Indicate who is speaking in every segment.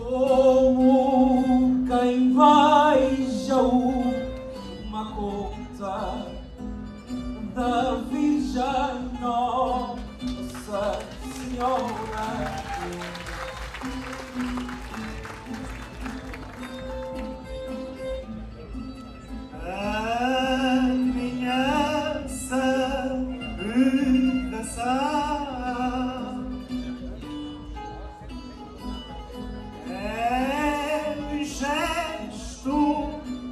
Speaker 1: como quem beija uma conta da Virgem Nossa Senhora.
Speaker 2: A minha saudação é um gesto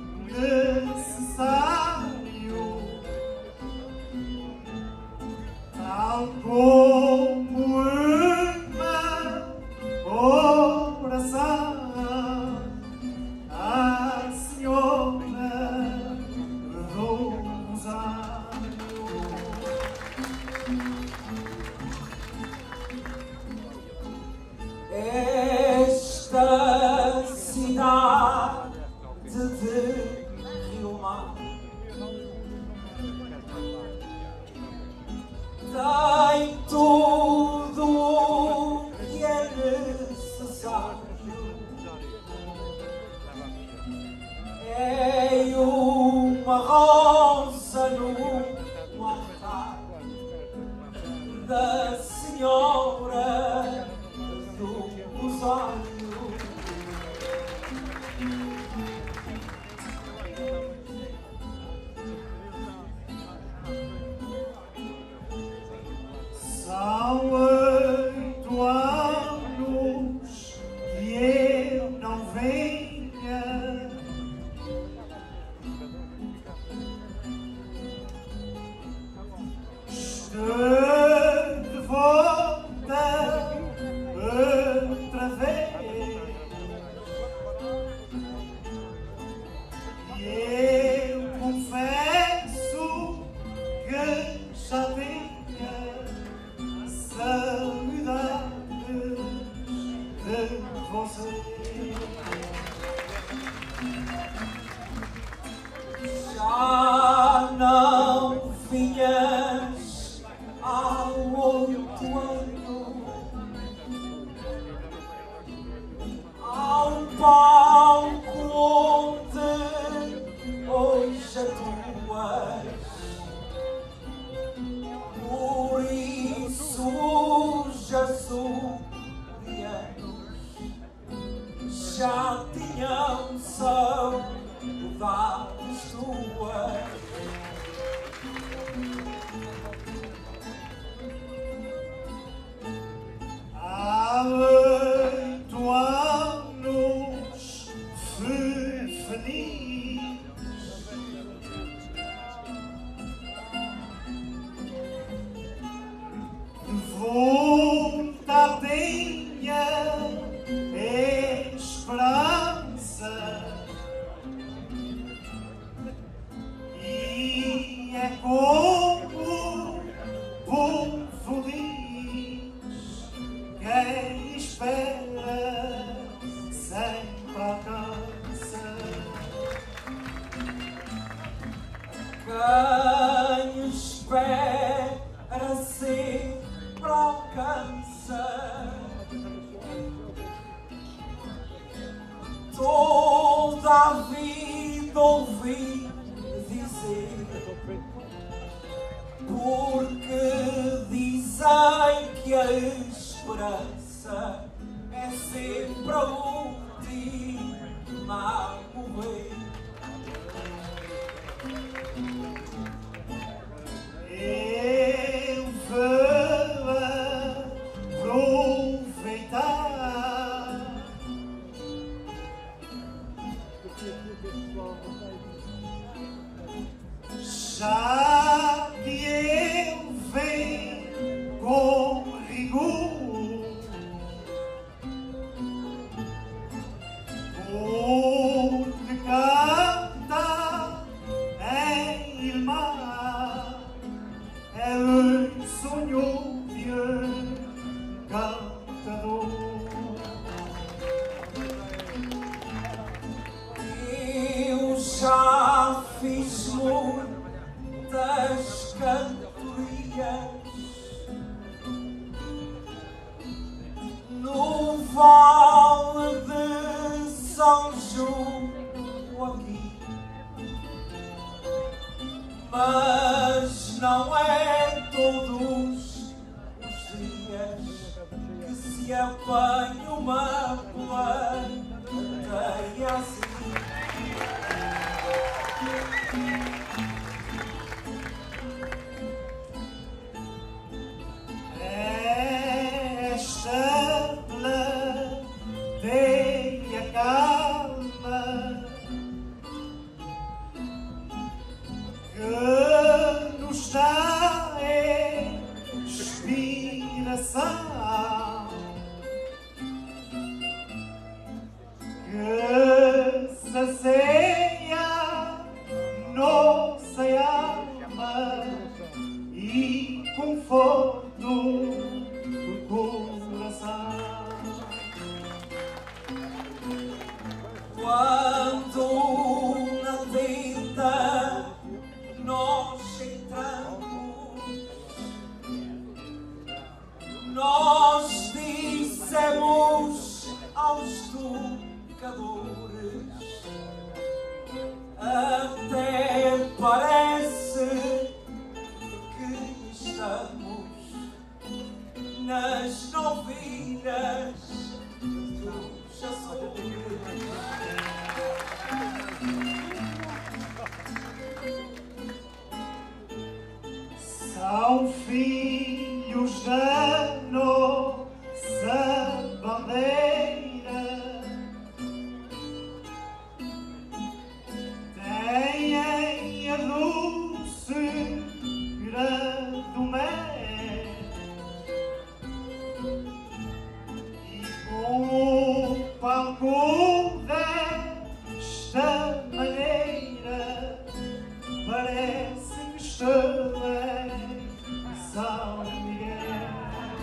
Speaker 2: necessário, tal como uma oração à Senhora do Rosário.
Speaker 1: Esta cidade de Riomar tem tudo o que é necessário. É uma rosa no altar da Senhora do Rosário.
Speaker 2: São 8 anos que eu não venha, estou de volta outra vez, e eu confesso que já tinha saudades de você.
Speaker 1: Já não vinhas há 8 anos ao palco onde hoje atuas. Por isso os açorianos já tinham saudades tuas.
Speaker 2: Há 8 anos fui feliz, de vontade tinha esperança, e é como povo diz, quem espera sempre alcança.
Speaker 1: Quem espera sempre alcança. Toda a vida ouvi dizer, porque dizem que a esperança é sempre a última a morrer.
Speaker 2: Eu vou aproveitar já que eu venho com rigor, onde canta em Ilmar é um sonho de um cantador.
Speaker 1: Eu já fiz muitas cantorias no vale de Apanho uma plateia assim.
Speaker 2: Esta plateia calma que nos dá inspiração, que sacia nossa alma e conforto do coração.
Speaker 1: Quando na tenda nós entramos, nós dissemos aos tocadores, até parece que estamos nas novilhas dos Açores.
Speaker 2: São filhos da nossa bandeira, têm a doçura do mel e com o palco desta maneira parece que estou em São Miguel.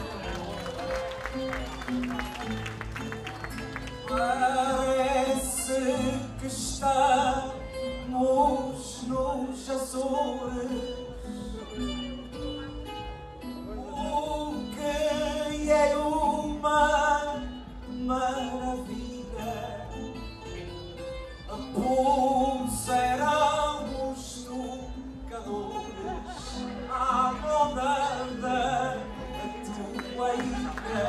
Speaker 1: Parece que estamos nos Açores, o que é uma maravilha. Puseram os tocadores à moda da tua ilha.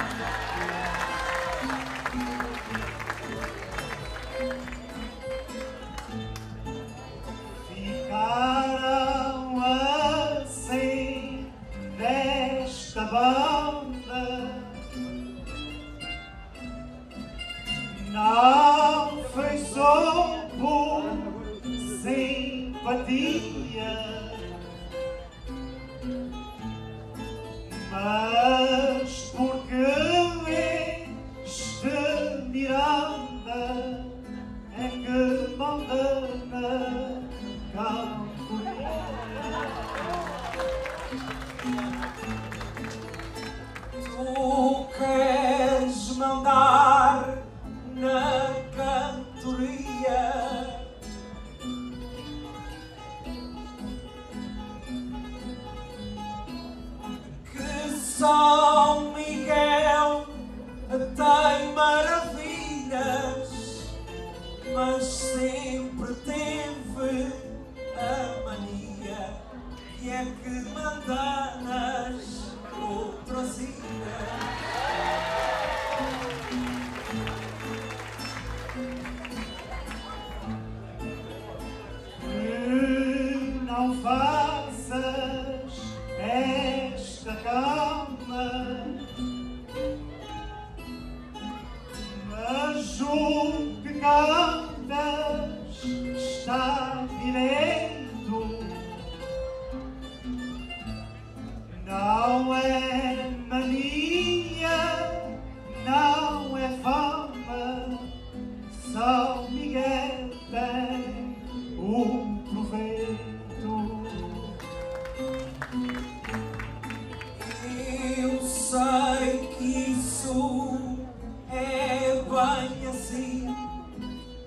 Speaker 2: Ficaram assim nesta banda, não foi só por simpatia, mas porque este Miranda é que manda na cantoria.
Speaker 1: Tu queres mandar na cantoria, que São Miguel tem maravilhas, mas sempre teve a mania que é que manda nas outras ilhas.
Speaker 2: Não faças esta calma, mas o que cantas está direito, não é mania, não é fama, São Miguel tem um proveito.
Speaker 1: Eu sei que isso é bem assim,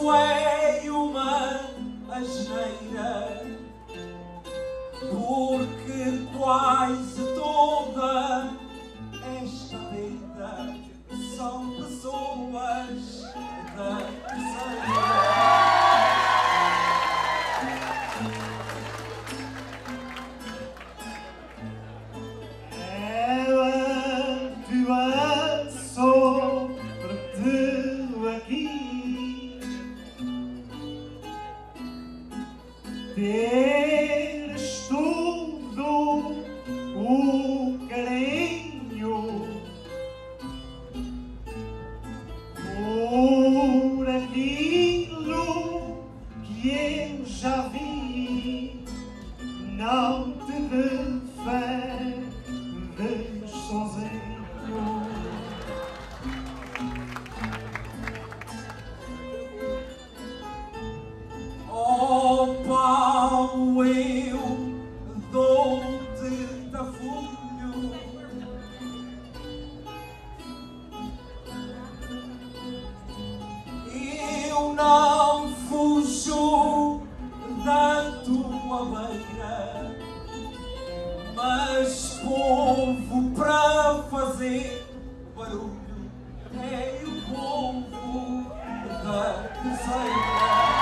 Speaker 1: isto é uma asneira, porque quase toda esta vida são pessoas da terceira.
Speaker 2: Teres tudo o carinho por aquilo que eu já vi, não te defendes sozinho.
Speaker 1: Oh Paulo, eu dou-te tafunho, eu não fujo da tua beira, mas povo para fazer barulho é o povo da terceira.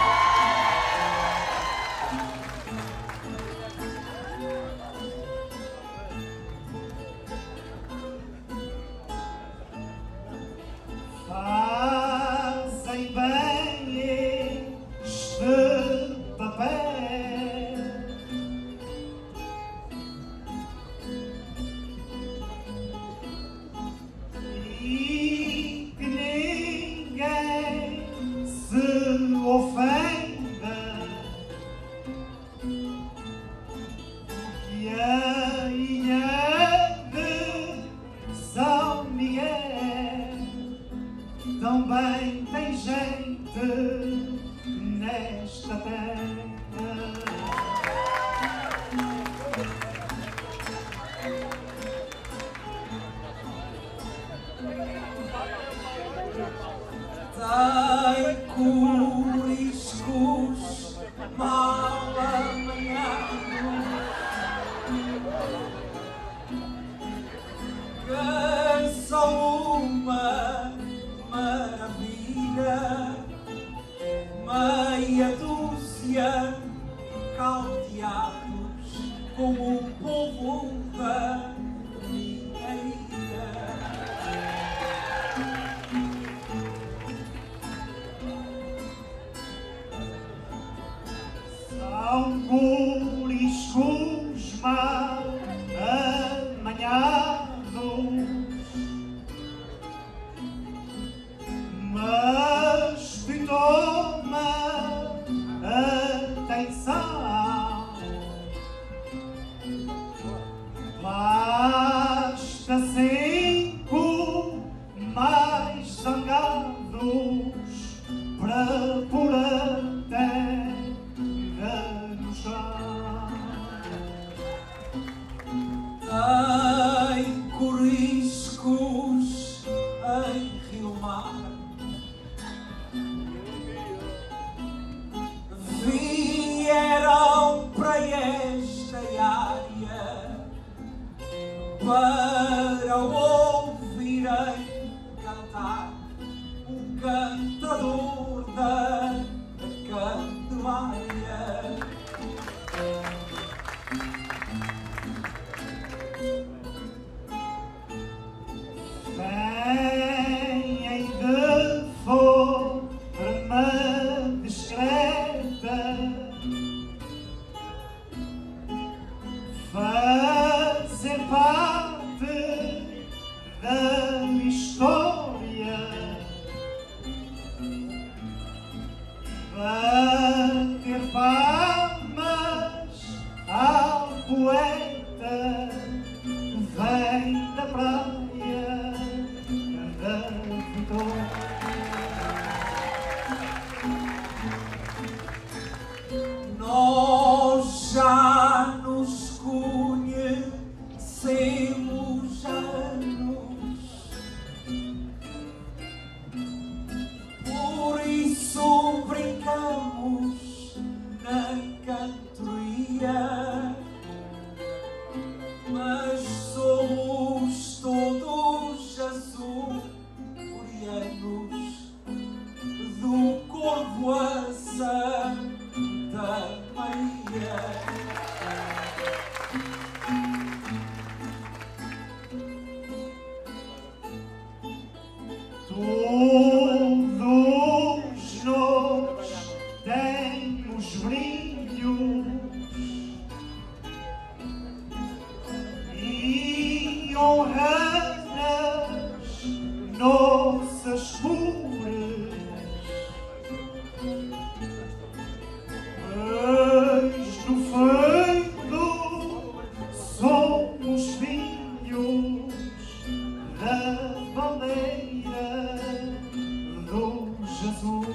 Speaker 2: Fazem bem este papel, e que ninguém se ofenda, que a ilha de São Miguel também tem gente nesta terra.
Speaker 1: Tem coriscos mal amanhados que são uma maravilha, meia dúzia caldeados com o povo da minha ilha.
Speaker 2: São coriscos mal amanhados, mas te toma atenção. Basta 5 mais zangados para pôr a terra no chão.
Speaker 1: Tem coriscos em Rio Mar, vieram para esta área para ouvirem cantar o cantador da Candelária.
Speaker 2: Vêm de forma discreta fazer parte da história, bater palmas ao poeta vem da praia da Vitória.
Speaker 1: Nós já nos conhecemos anos, por isso
Speaker 2: Jesus.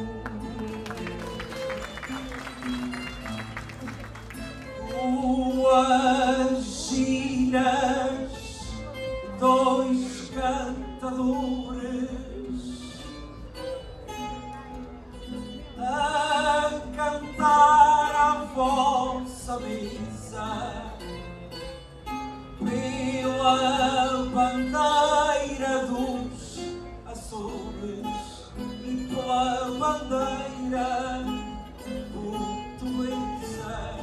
Speaker 1: Duas giras, dois cantadores a cantar a vossa missa pela bandeira dos Açores e pela bandeira portuguesa.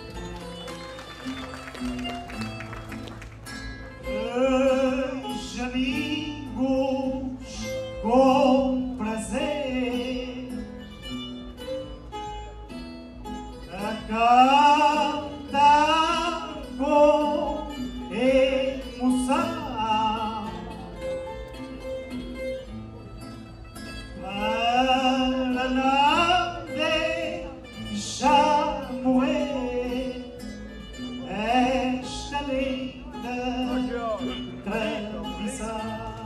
Speaker 2: Dois amigos com prazer a cantar com emoção para não deixar morrer esta linda tradição.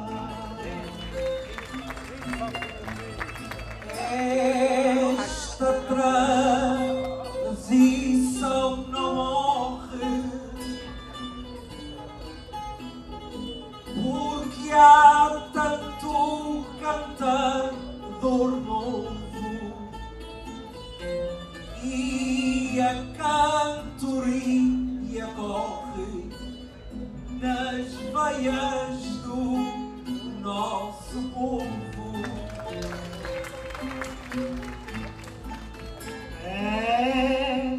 Speaker 1: Esta tradição não morre, porque há tanto cantador novo e a cantoria corre nas veias do nosso povo.
Speaker 2: É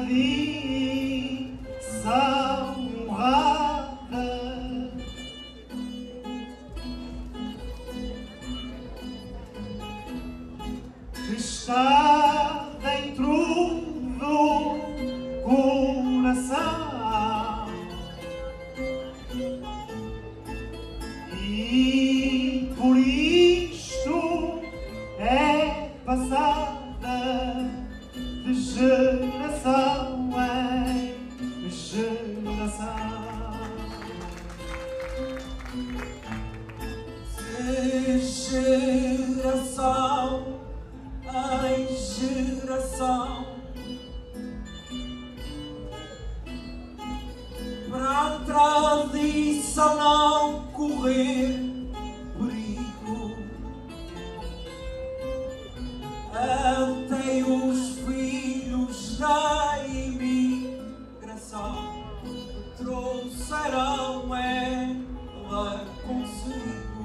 Speaker 2: tradição honrada que está dentro do coração e por isto é passada de geração em geração.
Speaker 1: De geração em geração, para a tradição não correr perigo, até os filhos da imigração trouxeram ela consigo.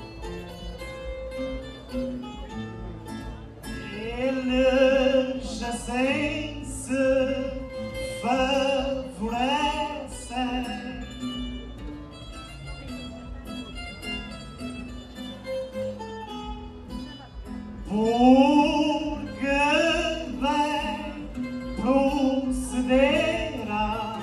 Speaker 2: Eles assim se favorecem porque bem procederam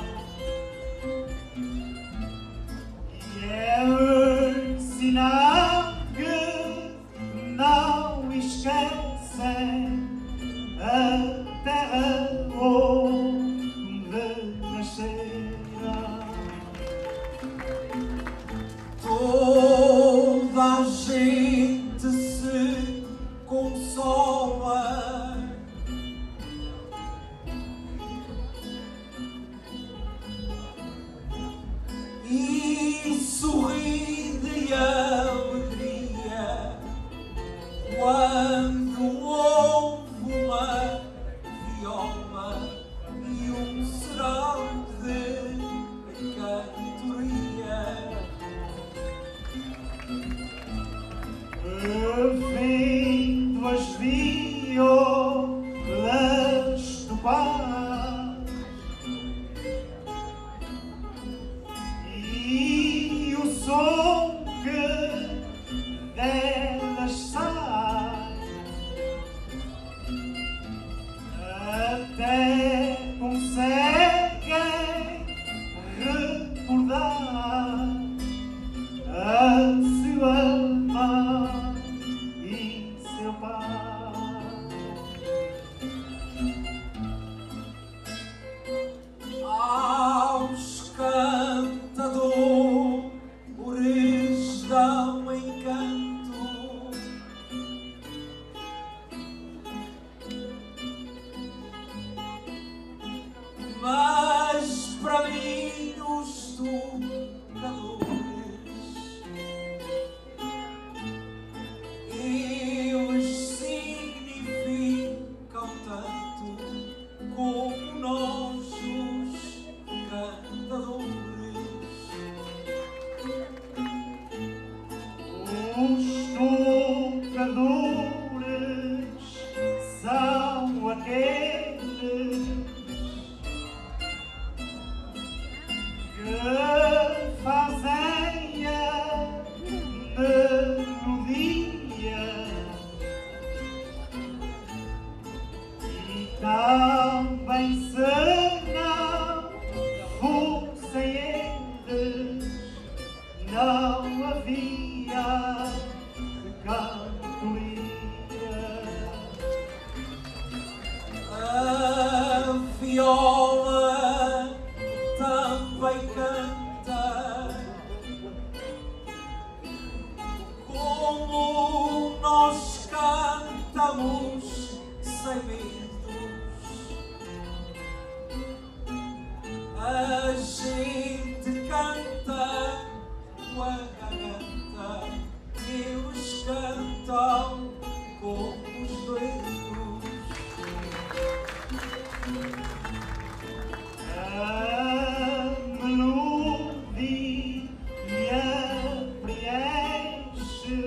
Speaker 2: e é um sinal que não esquecem a terra onde nasceram.
Speaker 1: Toda a gente se consola e sorri de alegria quando ouve uma viola e um serão de cantoria.
Speaker 2: Ouvindo as violas do bar e o som que delas sai também se não fossem eles, não havia cantoria.
Speaker 1: A viola também canta, como nós cantamos sem medos. A gente canta com a garganta, eles cantam com os dedos.
Speaker 2: A melodia preenche,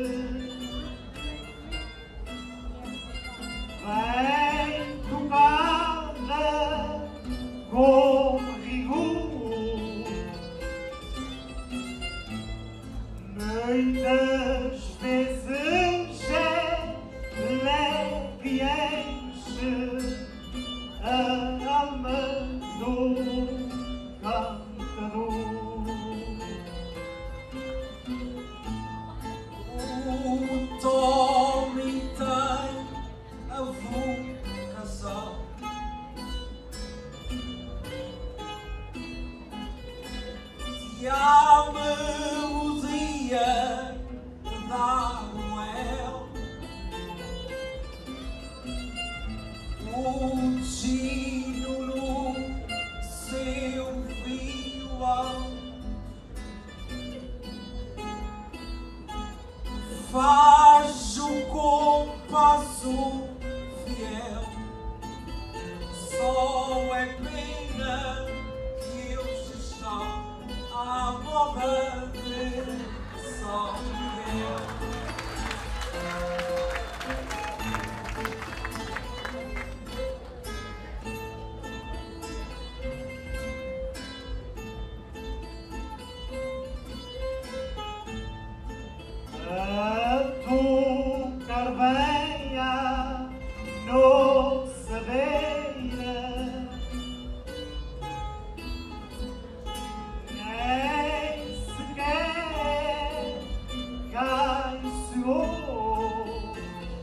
Speaker 2: bem tocada com rigor. Muitas vezes é leve e enche a alma do cantador.
Speaker 1: O Tommy tem a vocação e a melodia da Noel. O Gino no seu violão faz o compasso fiel. Só é pena que eles estão à moda de São Miguel.
Speaker 2: A tocar bem a nossa beira, nem sequer cai suor,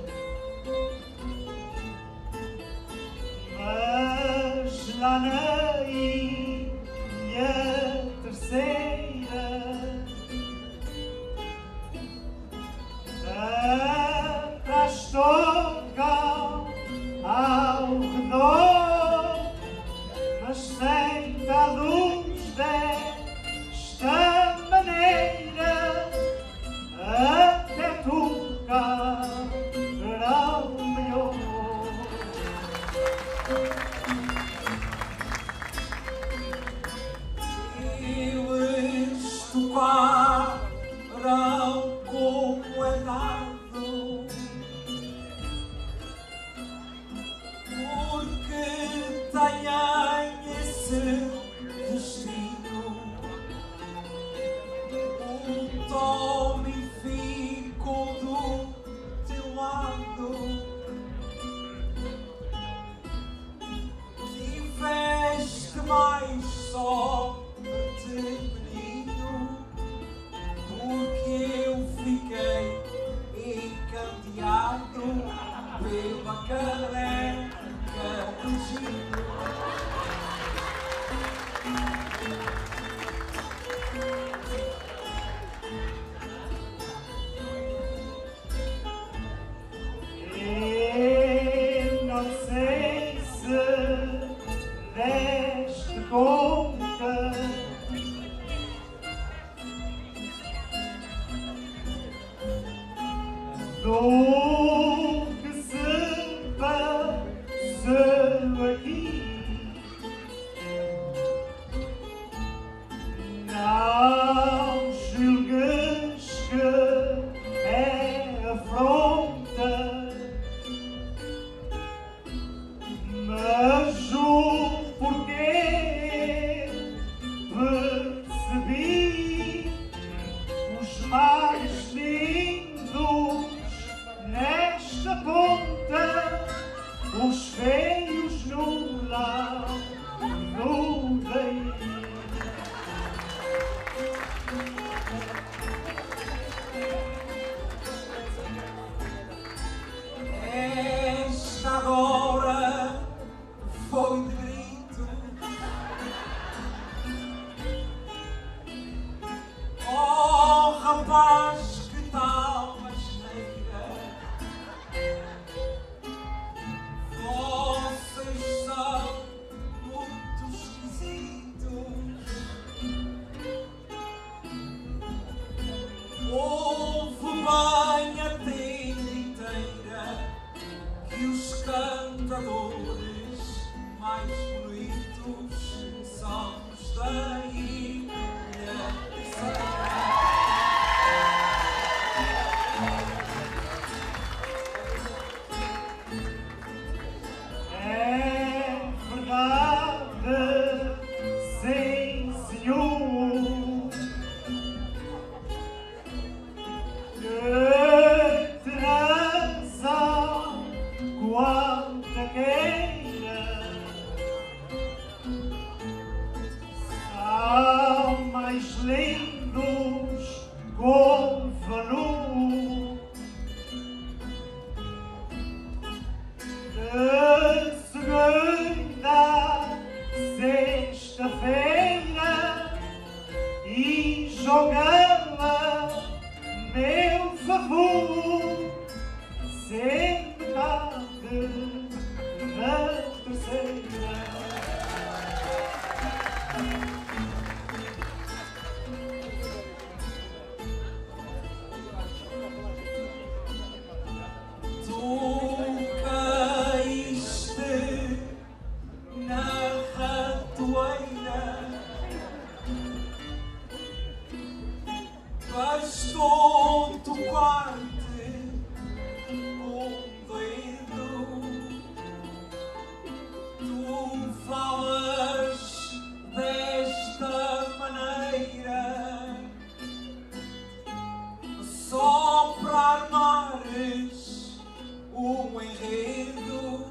Speaker 2: mas lá na ilha terceira atrás tocam ao redor, mas sem tal luz desta maneira, até tocarão melhor.
Speaker 1: Eles tocarão como é dado, porque têm esse destino. O Tommy ficou do teu lado, tiveste mais sorte, menino, porque eu fiquei encanteado pela careca do Gino.
Speaker 2: Eu não sei se deste conta do que se passou aqui. Não julgues que é afronta, mas o porquê percebi. Os mais lindos nesta ponta, os feios no
Speaker 1: Esta agora foi de grito. Oh, rapaz, que tal asneira? Vocês são muito esquisitos. Ouve bem a tenda inteira que os cantadores mais bonitos são os da ilha terceira.
Speaker 2: É verdade, sim, senhor, que terás quanta queira, são mais lindos como veludo. De segunda, sexta-feira e jogava meu favor, sempre tarde na terceira.
Speaker 1: Tu caíste na ratoeira, bastou tocar-te dedo. Tu falas desta maneira só para armares um enredo.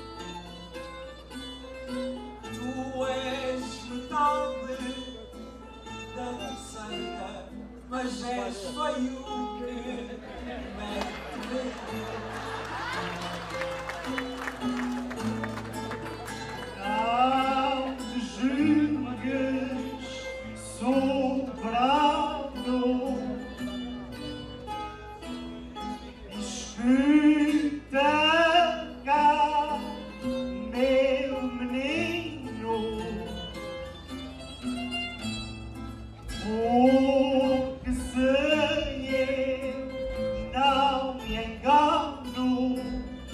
Speaker 1: Tu és metade da terceira, mas és feio que mete medo.
Speaker 2: Não te julgues sobrado, escuta cá, meu menino, porque se eu não me engano,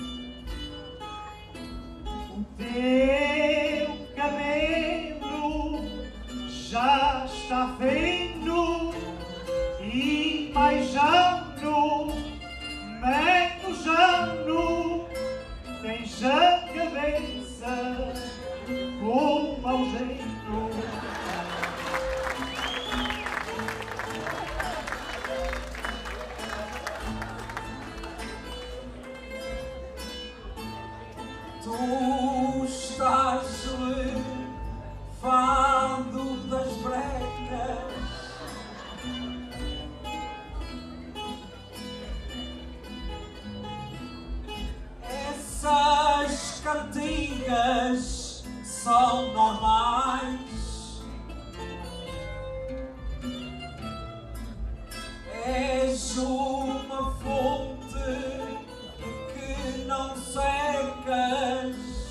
Speaker 2: o teu cabelo já está fino e mais ano, menos ano, tens a cabeça com mau jeito.
Speaker 1: Tu estás levado das brecas, essas cantigas são normais. És uma fonte que não secas,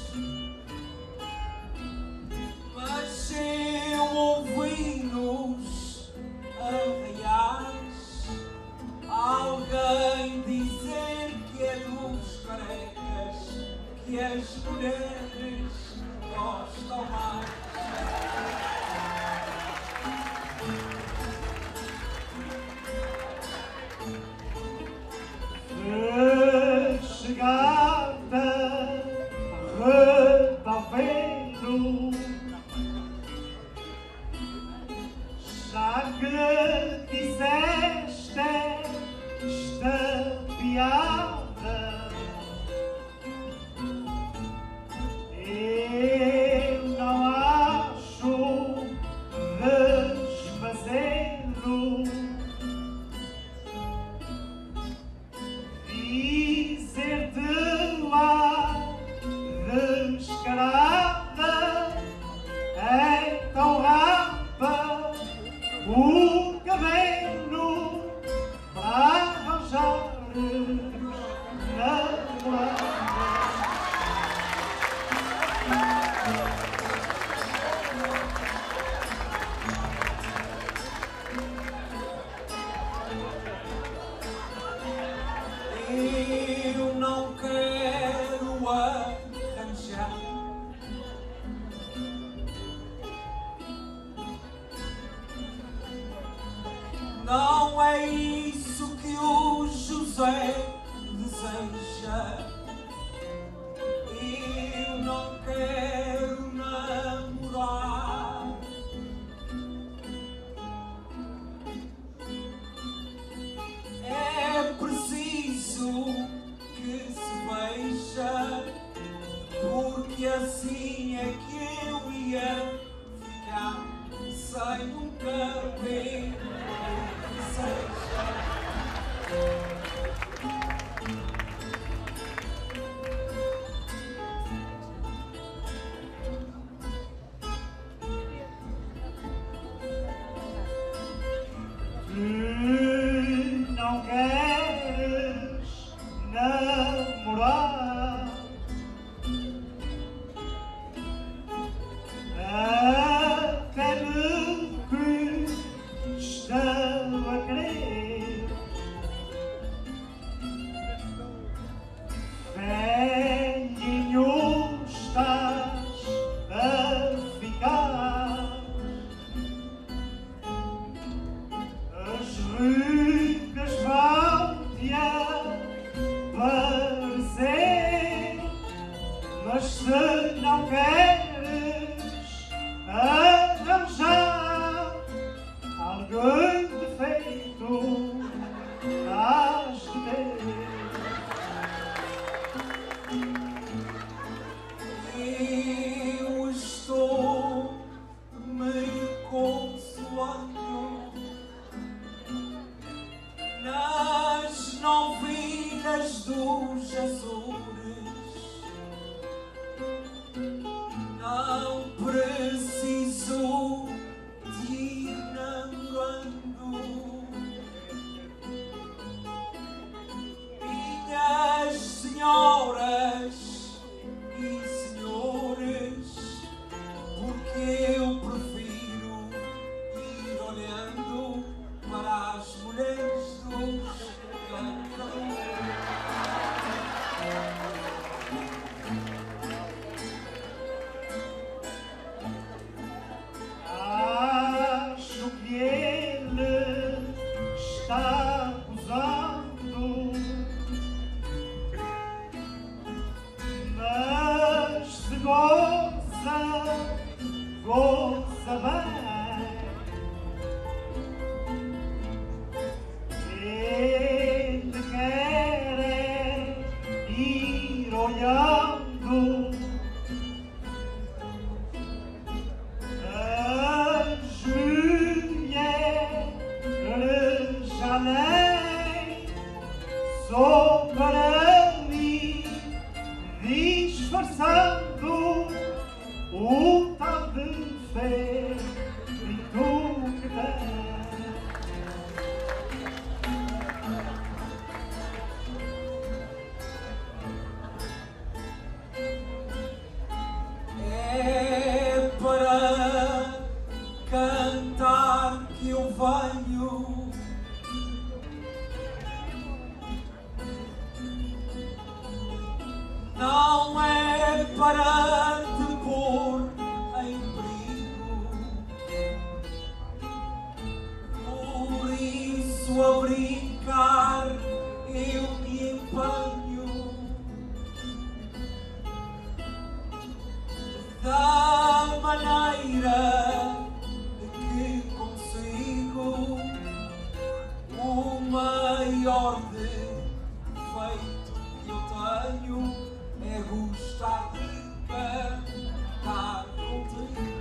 Speaker 1: mas eu ouvi-nos arraiais alguém dizer que é dos carecas que as mulheres gostam mais.
Speaker 2: Chegada, retalvendo, já que disseste esta piada, eu não
Speaker 1: é isso que o José deseja. Eu não quero namorar. É preciso que se veja, porque assim é que eu ia ficar sem nunca ver o que seja.
Speaker 2: Não queres namorar, até me que estou a querer. Velhinho estás a ficar, as rugas vão-te aparecer, mas se não queres arranjar algum defeito, has de ter.
Speaker 1: Eu estou me consolando nas novilhas dos Açores. Não preciso de ir namorando. Minhas senhoras e senhores, porque eu prefiro ir olhando para as mulheres dos cantadores.
Speaker 2: Acho que ele está gozando, mas se goza, goza bem. Ele quer ir olhando as mulheres além, só para mim, disfarçando o tal defeito que tem.
Speaker 1: É para cantar que eu venho. Não é para te pôr em perigo. Por isso a brincar eu me empenho. Da maneira que consigo, o maior defeito que eu tenho é gostar de cantar contigo.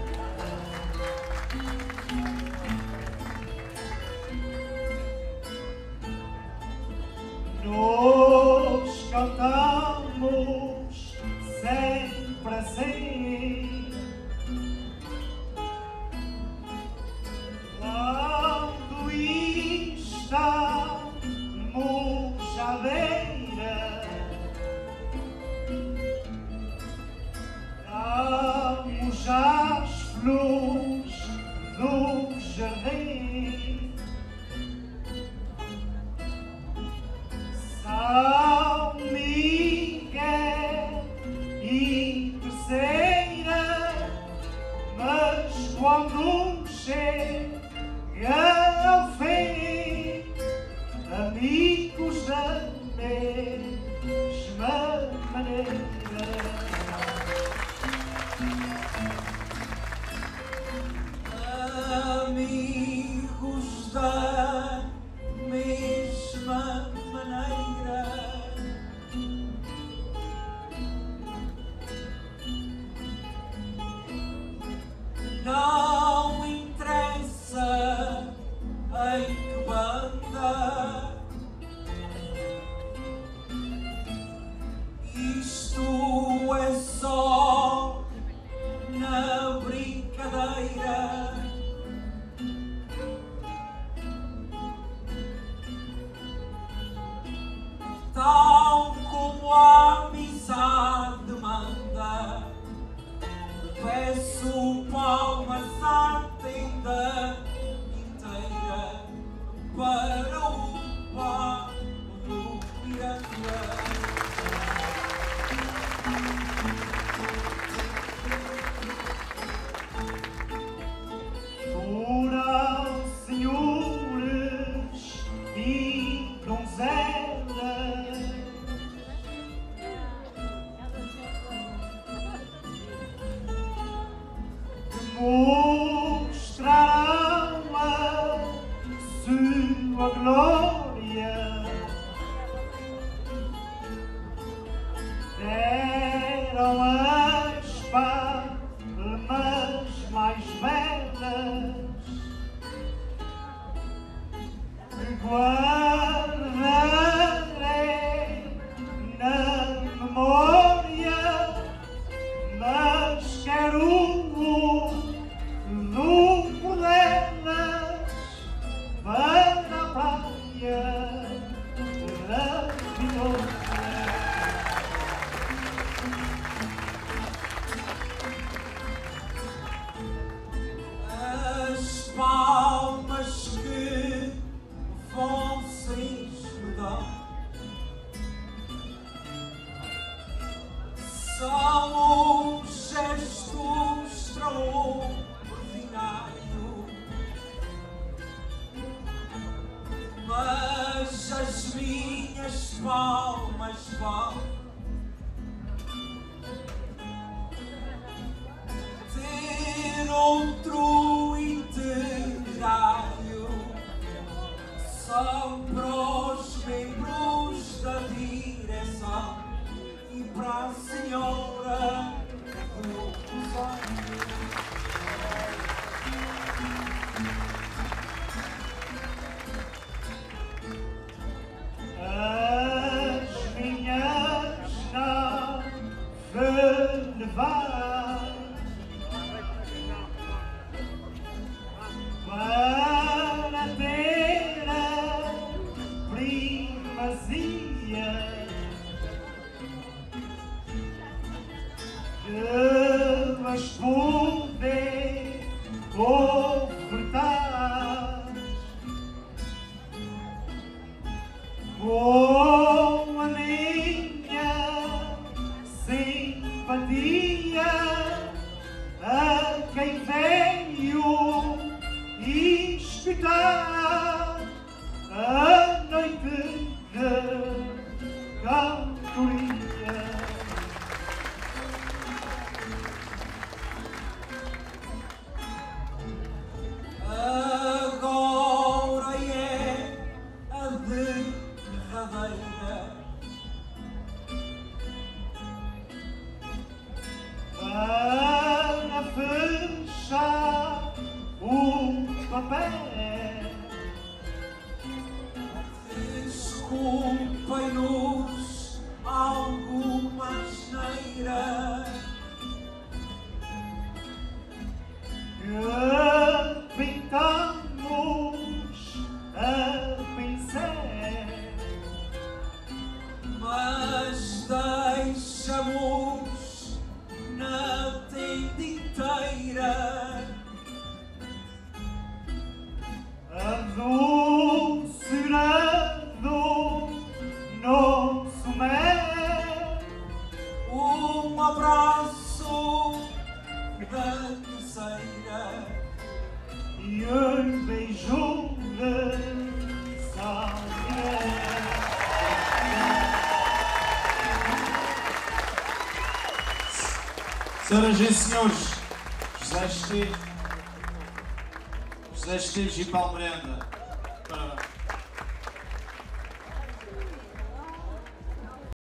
Speaker 2: Nós cantamos sempre assim, quando estamos à beira, damos as flores do jardim. São Miguel e Terceira Foram senhores e donzelas que mostraram a sua glória. Deram as palmas mais belas que guardarei na memória, mas quero tudo por elas para a praia da Vitória.
Speaker 1: As palmas que vocês me dão são um gesto extraordinário, mas as minhas palmas vão ter outro itinerário. São para os membros da direção e para a senhora do Rosário.
Speaker 2: As minhas não levar para ter a primazia que mas poder ofertar com a minha simpatia a quem veio escutar a noite de cantoria.
Speaker 1: Agora é a derradeira
Speaker 2: para fechar o papel.
Speaker 1: Desculpem-nos alguma asneira
Speaker 2: Que pintamos a pincel,
Speaker 1: mas deixamos na tenda inteira
Speaker 2: a doçura do nosso mel.
Speaker 1: um abraço da terceira
Speaker 2: E um beijo de São Miguel.
Speaker 3: Senhoras e senhores, José Esteves e Paulo Miranda. Parabéns.